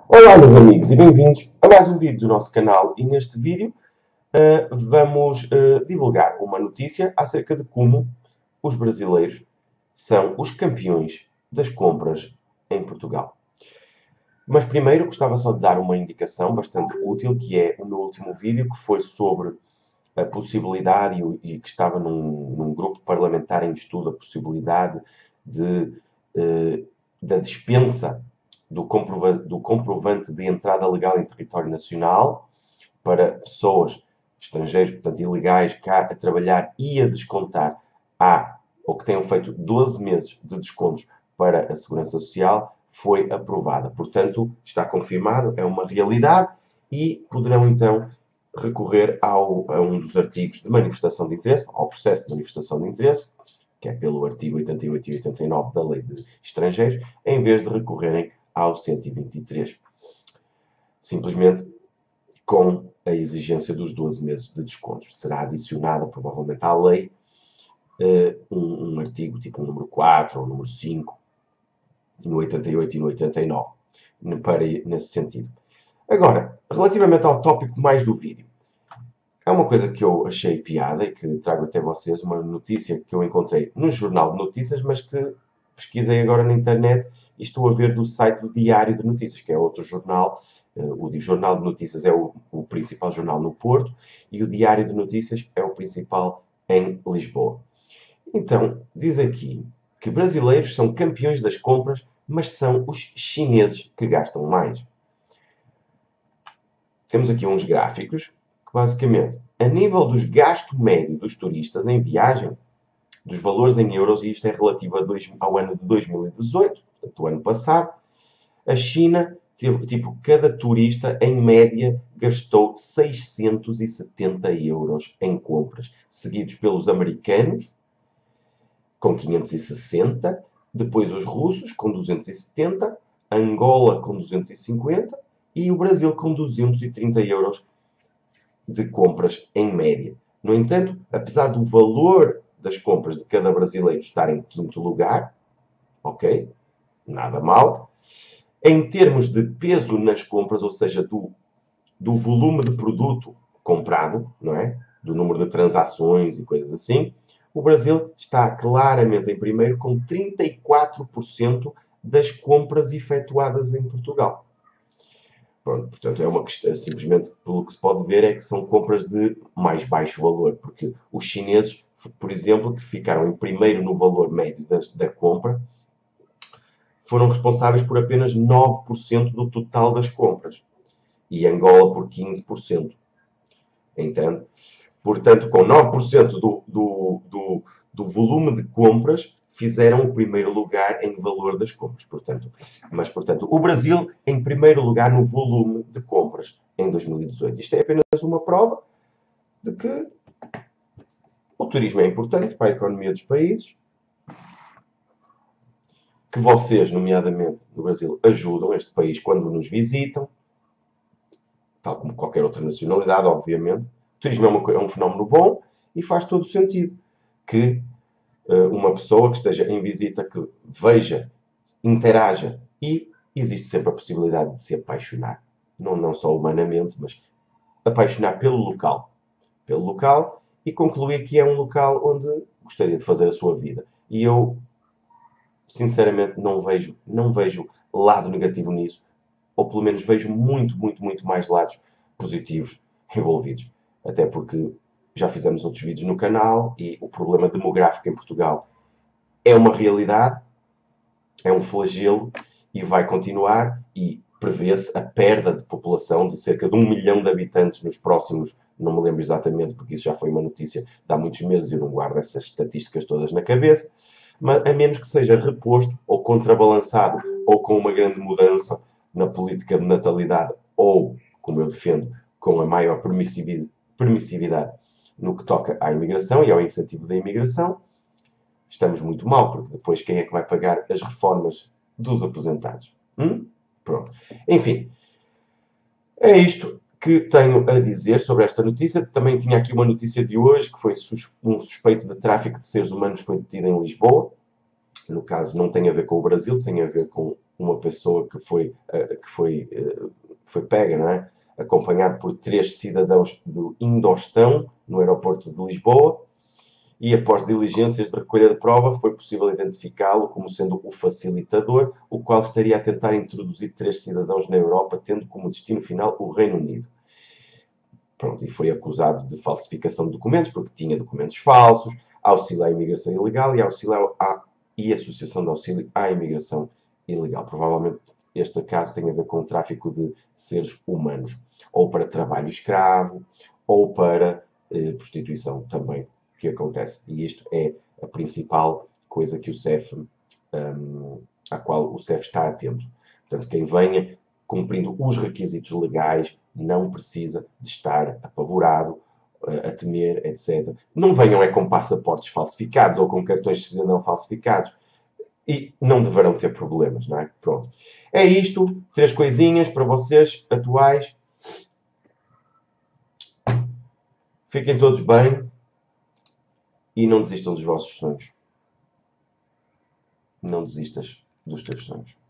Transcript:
Olá meus amigos e bem-vindos a mais um vídeo do nosso canal e neste vídeo vamos divulgar uma notícia acerca de como os brasileiros são os campeões das compras em Portugal. Mas primeiro gostava só de dar uma indicação bastante útil, que é o meu último vídeo, que foi sobre a possibilidade e que estava num grupo parlamentar em estudo, a possibilidade de, da dispensa do comprovante de entrada legal em território nacional para pessoas estrangeiras, portanto ilegais, cá a trabalhar e a descontar ou que tenham feito 12 meses de descontos para a Segurança Social, foi aprovada. Portanto, está confirmado, é uma realidade e poderão então recorrer a um dos artigos de manifestação de interesse, ao processo de manifestação de interesse, que é pelo artigo 88 e 89 da Lei de Estrangeiros, em vez de recorrerem ao 123. Simplesmente com a exigência dos 12 meses de descontos. Será adicionada, provavelmente, à lei um artigo, tipo o número 4 ou o número 5, no 88 e no 89, nesse sentido. Agora, relativamente ao tópico mais do vídeo, é uma coisa que eu achei piada e que trago até vocês, uma notícia que eu encontrei no Jornal de Notícias, mas que pesquisei agora na internet e estou a ver do site do Diário de Notícias, que é outro jornal. O Jornal de Notícias é o principal jornal no Porto e o Diário de Notícias é o principal em Lisboa. Então, diz aqui que brasileiros são campeões das compras, mas são os chineses que gastam mais. Temos aqui uns gráficos que, basicamente, a nível dos gasto médio dos turistas em viagem, dos valores em euros, e isto é relativo ao ano de 2018, portanto, o ano passado, a China teve, cada turista, em média, gastou 670 euros em compras, seguidos pelos americanos, com 560, depois os russos, com 270, Angola, com 250, e o Brasil, com 230 euros de compras em média. No entanto, apesar do valor das compras de cada brasileiro estar em quinto lugar, ok, nada mal, em termos de peso nas compras, ou seja, do volume de produto comprado, não é? Do número de transações e coisas assim, o Brasil está claramente em primeiro com 34% das compras efetuadas em Portugal. Pronto, portanto, é uma questão, simplesmente pelo que se pode ver, é que são compras de mais baixo valor, porque os chineses, por exemplo, que ficaram em primeiro no valor médio da compra, foram responsáveis por apenas 9% do total das compras. E Angola por 15%. Entende? Portanto, com 9% do volume de compras, fizeram o primeiro lugar em valor das compras. Portanto, o Brasil em primeiro lugar no volume de compras em 2018. Isto é apenas uma prova de que o turismo é importante para a economia dos países, que vocês, nomeadamente no Brasil, ajudam este país quando nos visitam, tal como qualquer outra nacionalidade, obviamente. O turismo é um fenómeno bom e faz todo o sentido que uma pessoa que esteja em visita, que veja, interaja e existe sempre a possibilidade de se apaixonar. Não só humanamente, mas apaixonar pelo local. Pelo local e concluir que é um local onde gostaria de fazer a sua vida. E eu, sinceramente, não vejo lado negativo nisso, ou pelo menos vejo muito mais lados positivos envolvidos. Até porque já fizemos outros vídeos no canal e o problema demográfico em Portugal é uma realidade, é um flagelo e vai continuar, e prevê-se a perda de população de cerca de 1 milhão de habitantes nos próximos, não me lembro exatamente porque isso já foi uma notícia de há muitos meses e eu não guardo essas estatísticas todas na cabeça, mas a menos que seja reposto ou contrabalançado ou com uma grande mudança na política de natalidade ou, como eu defendo, com a maior permissividade no que toca à imigração e ao incentivo da imigração, estamos muito mal, porque depois quem é que vai pagar as reformas dos aposentados? Pronto. Enfim, é isto que tenho a dizer sobre esta notícia. Também tinha aqui uma notícia de hoje, que foi um suspeito de tráfico de seres humanos foi detido em Lisboa. No caso, não tem a ver com o Brasil, tem a ver com uma pessoa foi pega, não é? Acompanhado por 3 cidadãos do Indostão, no aeroporto de Lisboa, e após diligências de recolha de prova, foi possível identificá-lo como sendo o facilitador, o qual estaria a tentar introduzir 3 cidadãos na Europa, tendo como destino final o Reino Unido. Pronto, e foi acusado de falsificação de documentos, porque tinha documentos falsos, auxílio à imigração ilegal e associação de auxílio à imigração ilegal. Provavelmente este caso tem a ver com o tráfico de seres humanos, ou para trabalho escravo, ou para prostituição também, que acontece. E isto é a principal coisa que o CEF, à qual o CEF está atento. Portanto, quem venha cumprindo os requisitos legais não precisa de estar apavorado, a temer, etc. Não venham é com passaportes falsificados ou com cartões de cidadão falsificados e não deverão ter problemas, não é? Pronto. É isto, 3 coisinhas para vocês atuais. Fiquem todos bem e não desistam dos vossos sonhos. Não desistas dos teus sonhos.